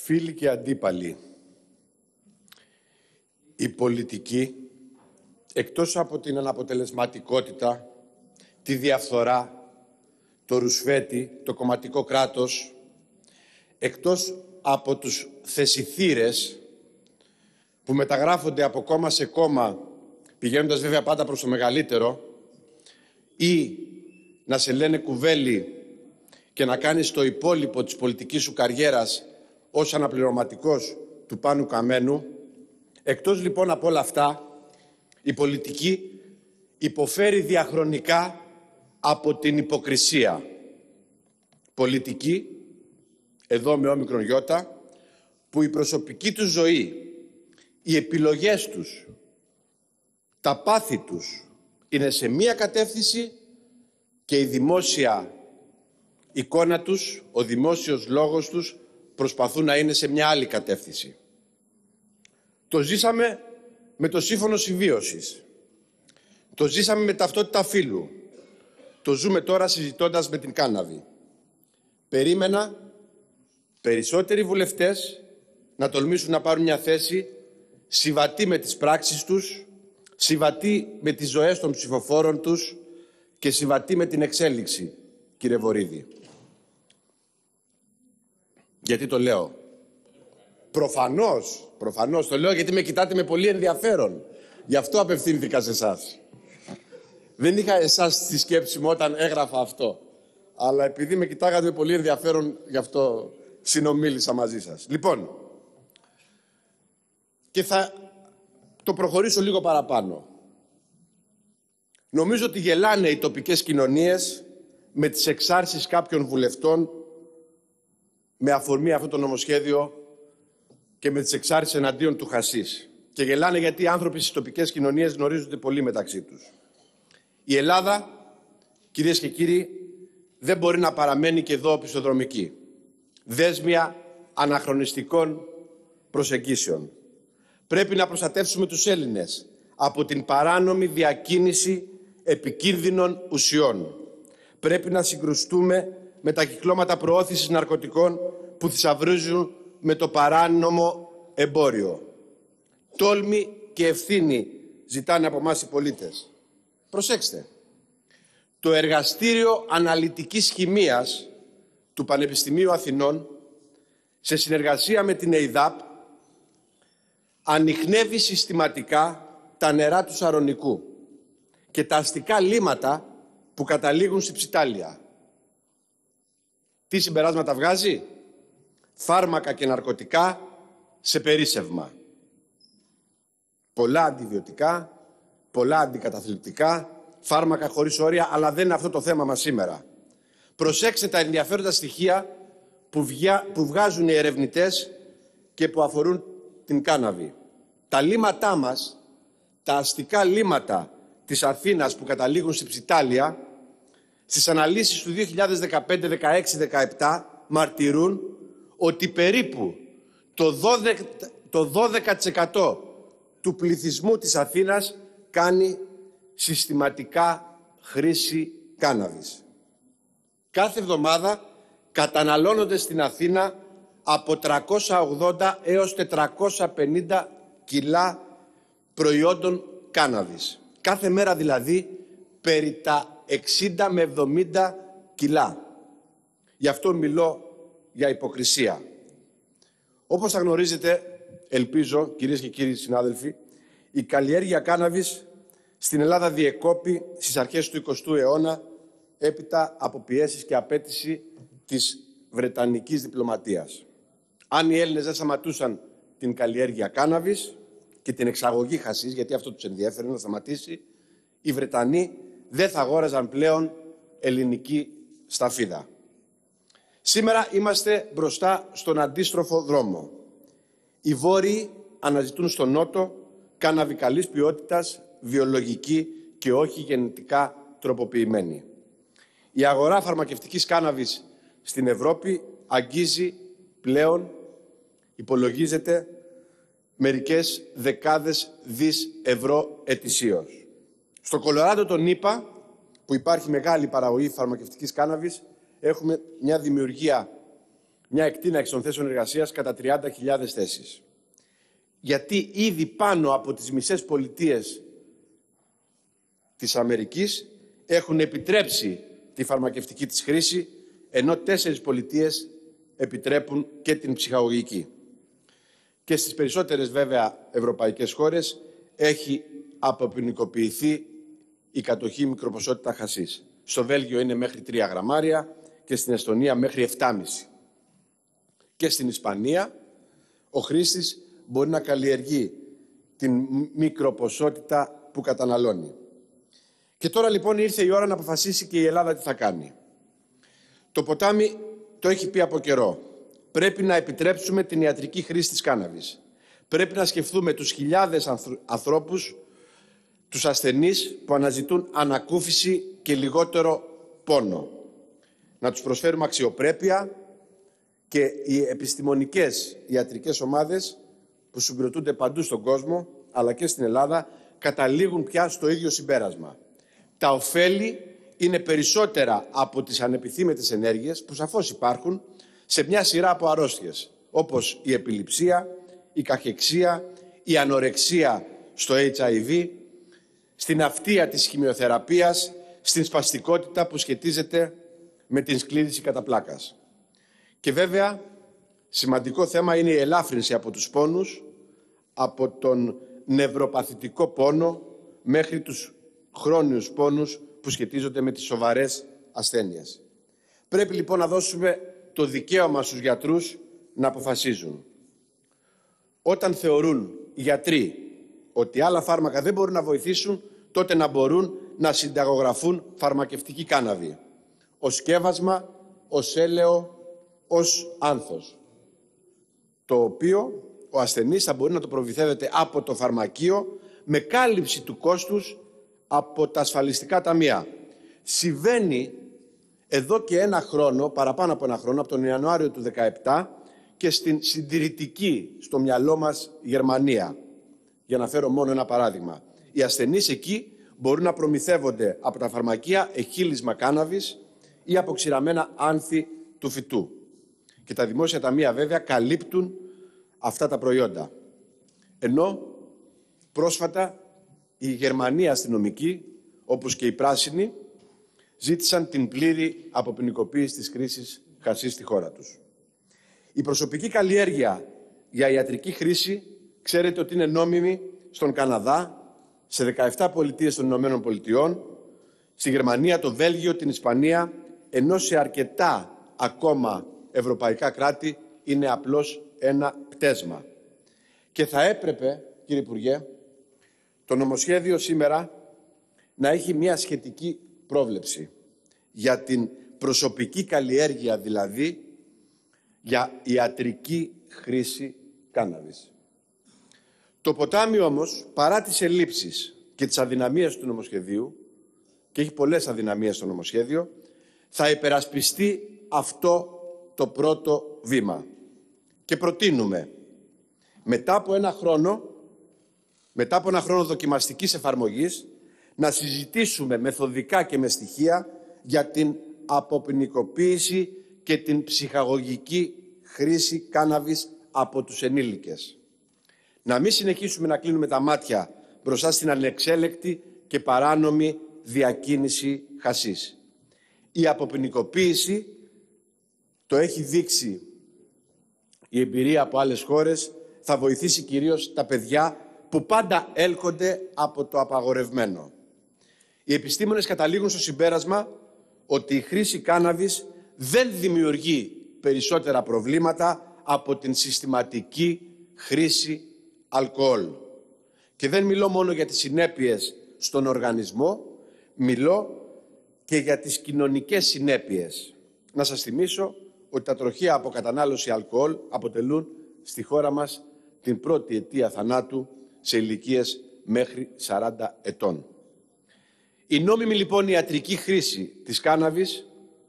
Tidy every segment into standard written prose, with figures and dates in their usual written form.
Φίλοι και αντίπαλοι, η πολιτική, εκτός από την αναποτελεσματικότητα, τη διαφθορά, το ρουσφέτη, το κομματικό κράτος, εκτός από τους θεσιθήρες που μεταγράφονται από κόμμα σε κόμμα, πηγαίνοντας βέβαια πάντα προς το μεγαλύτερο, ή να σε λένε κουβέλι και να κάνεις το υπόλοιπο της πολιτικής σου καριέρας ως αναπληρωματικός του Πάνου Καμένου, εκτός λοιπόν από όλα αυτά, η πολιτική υποφέρει διαχρονικά από την υποκρισία. Πολιτική, εδώ με όμικρον γιώτα, που η προσωπική τους ζωή, οι επιλογές τους, τα πάθη τους είναι σε μία κατεύθυνση και η δημόσια εικόνα τους, ο δημόσιος λόγος τους προσπαθούν να είναι σε μια άλλη κατεύθυνση. Το ζήσαμε με το σύμφωνο συμβίωσης. Το ζήσαμε με ταυτότητα φύλου. Το ζούμε τώρα συζητώντας με την κάναβη. Περίμενα περισσότεροι βουλευτές να τολμήσουν να πάρουν μια θέση συμβατή με τις πράξεις τους, συμβατή με τις ζωές των ψηφοφόρων τους και συμβατή με την εξέλιξη, κύριε Βορίδη. Γιατί το λέω? Προφανώς το λέω γιατί με κοιτάτε με πολύ ενδιαφέρον. Γι' αυτό απευθύνθηκα σε εσάς. Δεν είχα εσάς στη σκέψη μου όταν έγραφα αυτό. Αλλά επειδή με κοιτάγατε με πολύ ενδιαφέρον, γι' αυτό συνομίλησα μαζί σας. Λοιπόν, και θα το προχωρήσω λίγο παραπάνω. Νομίζω ότι γελάνε οι τοπικές κοινωνίες με τις εξάρσεις κάποιων βουλευτών με αφορμή αυτό το νομοσχέδιο και με τις εξάρσεις εναντίον του χασίς. Και γελάνε γιατί οι άνθρωποι στις τοπικές κοινωνίες γνωρίζονται πολύ μεταξύ τους. Η Ελλάδα, κυρίες και κύριοι, δεν μπορεί να παραμένει και εδώ οπισθοδρομική. Δέσμια αναχρονιστικών προσεγγίσεων. Πρέπει να προστατεύσουμε τους Έλληνες από την παράνομη διακίνηση επικίνδυνων ουσιών. Πρέπει να συγκρουστούμε με τα κυκλώματα προώθησης ναρκωτικών που θησαυρίζουν με το παράνομο εμπόριο. Τόλμη και ευθύνη ζητάνε από εμάς οι πολίτες. Προσέξτε. Το Εργαστήριο Αναλυτικής Χημείας του Πανεπιστημίου Αθηνών, σε συνεργασία με την ΕΙΔΑΠ, ανιχνεύει συστηματικά τα νερά του Σαρονικού και τα αστικά λίμματα που καταλήγουν στη Ψιτάλια. Τι συμπεράσματα βγάζει? Φάρμακα και ναρκωτικά σε περίσσευμα. Πολλά αντιβιωτικά, πολλά αντικαταθλιπτικά, φάρμακα χωρίς όρια, αλλά δεν είναι αυτό το θέμα μας σήμερα. Προσέξτε τα ενδιαφέροντα στοιχεία που βγάζουν οι ερευνητές και που αφορούν την κάναβη. Τα λίματά μας, τα αστικά λίματα της Αθήνας που καταλήγουν στη Ψιτάλια, στις αναλύσεις του 2015, 16, 17 μαρτυρούν ότι περίπου το 12% του πληθυσμού της Αθήνας κάνει συστηματικά χρήση κάναβης. Κάθε εβδομάδα καταναλώνονται στην Αθήνα από 380 έως 450 κιλά προϊόντων κάναβης. Κάθε μέρα δηλαδή περί τα 60 με 70 κιλά. Γι' αυτό μιλώ για υποκρισία. Όπως θα γνωρίζετε, ελπίζω, κυρίες και κύριοι συνάδελφοι, η καλλιέργεια κάναβης στην Ελλάδα διεκόπη στις αρχές του 20ου αιώνα έπειτα από πιέσεις και απέτηση της Βρετανικής διπλωματίας. Αν οι Έλληνες δεν σταματούσαν την καλλιέργεια κάναβης και την εξαγωγή χασίς, γιατί αυτό τους ενδιέφερε να σταματήσει, οι Βρετανοί δεν θα αγόραζαν πλέον ελληνική σταφίδα. Σήμερα είμαστε μπροστά στον αντίστροφο δρόμο. Οι Βόρειοι αναζητούν στον Νότο κάναβη καλής ποιότητας, βιολογική και όχι γενετικά τροποποιημένη. Η αγορά φαρμακευτικής κάναβης στην Ευρώπη αγγίζει πλέον, υπολογίζεται, μερικές δεκάδες δις ευρώ ετησίως. Στο Κολοράντο των ΗΠΑ, που υπάρχει μεγάλη παραγωγή φαρμακευτικής κάναβης, έχουμε μια δημιουργία μια εκτείναξη των θέσεων εργασίας κατά 30.000 θέσεις. Γιατί ήδη πάνω από τις μισές πολιτείες της Αμερικής έχουν επιτρέψει τη φαρμακευτική της χρήση, ενώ 4 πολιτείες επιτρέπουν και την ψυχαγωγική. Και στις περισσότερες βέβαια ευρωπαϊκές χώρες έχει αποποινικοποιηθεί η κατοχή μικροποσότητα χασίς. Στο Βέλγιο είναι μέχρι 3 γραμμάρια και στην Εστονία μέχρι 7,5. Και στην Ισπανία ο χρήστης μπορεί να καλλιεργεί την μικροποσότητα που καταναλώνει. Και τώρα λοιπόν ήρθε η ώρα να αποφασίσει και η Ελλάδα τι θα κάνει. Το ποτάμι το έχει πει από καιρό. Πρέπει να επιτρέψουμε την ιατρική χρήση της κάναβης. Πρέπει να σκεφτούμε τους χιλιάδες ανθρώπους, τους ασθενείς που αναζητούν ανακούφιση και λιγότερο πόνο. Να τους προσφέρουμε αξιοπρέπεια και οι επιστημονικές ιατρικές ομάδες που συγκροτούνται παντού στον κόσμο, αλλά και στην Ελλάδα, καταλήγουν πια στο ίδιο συμπέρασμα. Τα ωφέλη είναι περισσότερα από τις ανεπιθύμητες ενέργειες που σαφώς υπάρχουν σε μια σειρά από αρρώστιες, όπως η επιληψία, η καχεξία, η ανορεξία στο HIV, στην αυτεία της χημειοθεραπείας, στην σπαστικότητα που σχετίζεται με την σκλήρυνση κατά πλάκας. Και βέβαια, σημαντικό θέμα είναι η ελάφρυνση από τους πόνους, από τον νευροπαθητικό πόνο μέχρι τους χρόνιους πόνους που σχετίζονται με τις σοβαρές ασθένειες. Πρέπει λοιπόν να δώσουμε το δικαίωμα στους γιατρούς να αποφασίζουν. Όταν θεωρούν οι γιατροί ότι άλλα φάρμακα δεν μπορούν να βοηθήσουν, τότε να μπορούν να συνταγογραφούν φαρμακευτική κάναβη, ως σκεύασμα, ως έλαιο, ως άνθος, το οποίο ο ασθενής θα μπορεί να το προμηθεύεται από το φαρμακείο με κάλυψη του κόστους από τα ασφαλιστικά ταμεία. Συμβαίνει εδώ και ένα χρόνο, παραπάνω από ένα χρόνο, από τον Ιανουάριο του 2017 και στην συντηρητική, στο μυαλό μας, Γερμανία. Για να φέρω μόνο ένα παράδειγμα. Οι ασθενείς εκεί μπορούν να προμηθεύονται από τα φαρμακεία εχύλισμα κάναβης ή αποξηραμένα άνθη του φυτού. Και τα δημόσια ταμεία βέβαια καλύπτουν αυτά τα προϊόντα. Ενώ πρόσφατα οι Γερμανοί αστυνομικοί, όπως και οι πράσινοι, ζήτησαν την πλήρη αποποινικοποίηση της χρήσης χασίς στη χώρα τους. Η προσωπική καλλιέργεια για ιατρική χρήση ξέρετε ότι είναι νόμιμη στον Καναδά, σε 17 πολιτείες των Ηνωμένων Πολιτειών, στη Γερμανία, το Βέλγιο, την Ισπανία, ενώ σε αρκετά ακόμα ευρωπαϊκά κράτη είναι απλώς ένα πτέσμα. Και θα έπρεπε, κύριε Υπουργέ, το νομοσχέδιο σήμερα να έχει μια σχετική πρόβλεψη για την προσωπική καλλιέργεια, δηλαδή για ιατρική χρήση κάναβης. Το ποτάμι όμως, παρά τις ελλείψεις και τις αδυναμίες του νομοσχεδίου, και έχει πολλές αδυναμίες στο νομοσχέδιο, θα υπερασπιστεί αυτό το πρώτο βήμα. Και προτείνουμε, μετά από ένα χρόνο δοκιμαστικής εφαρμογής, να συζητήσουμε μεθοδικά και με στοιχεία για την αποποινικοποίηση και την ψυχαγωγική χρήση κάναβης από τους ενήλικες. Να μην συνεχίσουμε να κλείνουμε τα μάτια μπροστά στην ανεξέλεκτη και παράνομη διακίνηση χασίς. Η αποποινικοποίηση, το έχει δείξει η εμπειρία από άλλες χώρες, θα βοηθήσει κυρίως τα παιδιά που πάντα έλκονται από το απαγορευμένο. Οι επιστήμονες καταλήγουν στο συμπέρασμα ότι η χρήση κάναβης δεν δημιουργεί περισσότερα προβλήματα από την συστηματική χρήση αλκοόλ. Και δεν μιλώ μόνο για τις συνέπειες στον οργανισμό, μιλώ και για τις κοινωνικές συνέπειες. Να σας θυμίσω ότι τα τροχαία από κατανάλωση αλκοόλ αποτελούν στη χώρα μας την πρώτη αιτία θανάτου σε ηλικίες μέχρι 40 ετών. Η νόμιμη λοιπόν ιατρική χρήση της κάναβης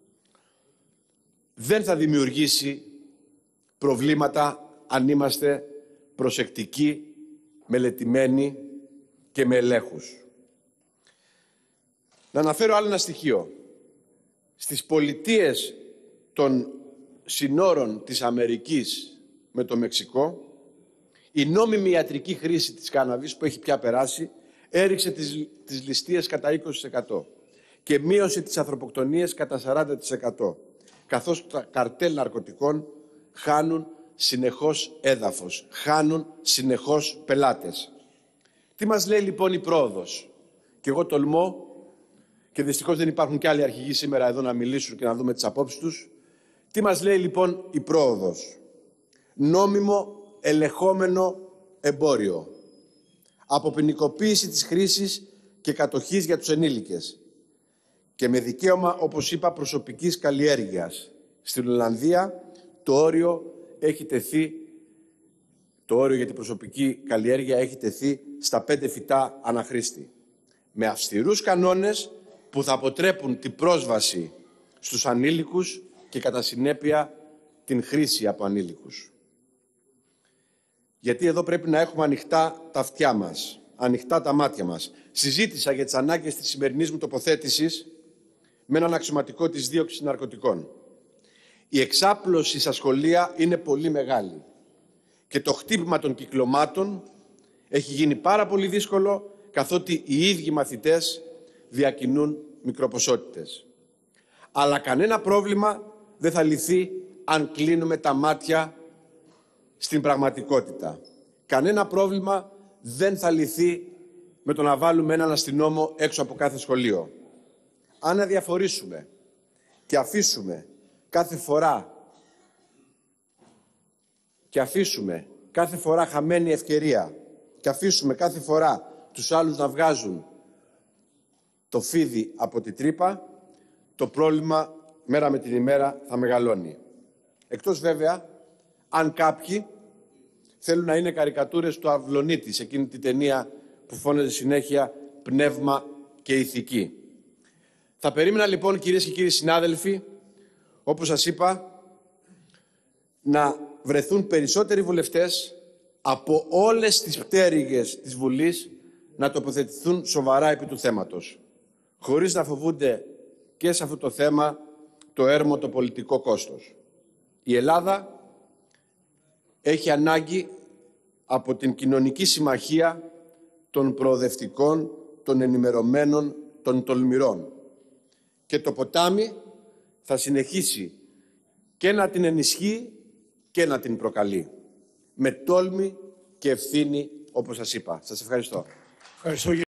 δεν θα δημιουργήσει προβλήματα αν είμαστε προσεκτικοί, μελετημένοι και με ελέγχους. Να αναφέρω άλλο ένα στοιχείο. Στις πολιτείες των συνόρων της Αμερικής με το Μεξικό, η νόμιμη ιατρική χρήση της κάναβης που έχει πια περάσει έριξε τις ληστείες κατά 20% και μείωσε τις ανθρωποκτονίες κατά 40%, καθώς τα καρτέλ ναρκωτικών χάνουν συνεχώς έδαφος, χάνουν συνεχώς πελάτες. Τι μας λέει λοιπόν η πρόοδος? Και εγώ τολμώ, και δυστυχώς δεν υπάρχουν και άλλοι αρχηγοί σήμερα εδώ να μιλήσουν και να δούμε τις απόψεις τους. Τι μας λέει λοιπόν η πρόοδος? Νόμιμο, ελεγχόμενο εμπόριο. Αποποινικοποίηση της χρήσης και κατοχής για τους ενήλικες. Και με δικαίωμα, όπως είπα, προσωπικής καλλιέργειας. Στην Ολλανδία το όριο για την προσωπική καλλιέργεια έχει τεθεί στα 5 φυτά αναχρήστη. Με αυστηρούς κανόνες που θα αποτρέπουν την πρόσβαση στους ανήλικους και κατά συνέπεια την χρήση από ανήλικους. Γιατί εδώ πρέπει να έχουμε ανοιχτά τα αυτιά μας, ανοιχτά τα μάτια μας. Συζήτησα για τις ανάγκες της σημερινής μου τοποθέτησης με έναν αξιωματικό της δίωξης ναρκωτικών. Η εξάπλωση στα σχολεία είναι πολύ μεγάλη και το χτύπημα των κυκλωμάτων έχει γίνει πάρα πολύ δύσκολο, καθότι οι ίδιοι μαθητές διακινούν μικροποσότητες. Αλλά κανένα πρόβλημα δεν θα λυθεί αν κλείνουμε τα μάτια στην πραγματικότητα. Κανένα πρόβλημα δεν θα λυθεί με το να βάλουμε έναν αστυνόμο έξω από κάθε σχολείο. Αν αδιαφορήσουμε και αφήσουμε κάθε φορά χαμένη ευκαιρία και αφήσουμε κάθε φορά τους άλλους να βγάζουν το φίδι από την τρύπα, το πρόβλημα μέρα με την ημέρα θα μεγαλώνει. Εκτός βέβαια, αν κάποιοι θέλουν να είναι καρικατούρες του Αυλονίτη, σε εκείνη την ταινία που φώναζε συνέχεια πνεύμα και ηθική. Θα περίμενα λοιπόν, κυρίες και κύριοι συνάδελφοι, όπως σας είπα, να βρεθούν περισσότεροι βουλευτές από όλες τις πτέρυγες της Βουλής να τοποθετηθούν σοβαρά επί του θέματος, χωρίς να φοβούνται και σε αυτό το θέμα το έρμο το πολιτικό κόστος. Η Ελλάδα έχει ανάγκη από την κοινωνική συμμαχία των προοδευτικών, των ενημερωμένων, των τολμηρών. Και το ποτάμι θα συνεχίσει και να την ενισχύει και να την προκαλεί. Με τόλμη και ευθύνη, όπως σας είπα. Σας ευχαριστώ.